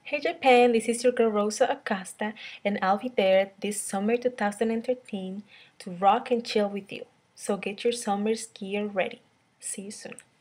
Hey Japan, this is your girl Rosa Acosta, and I'll be there this summer 2013 to rock and chill with you. So get your summer's gear ready. See you soon.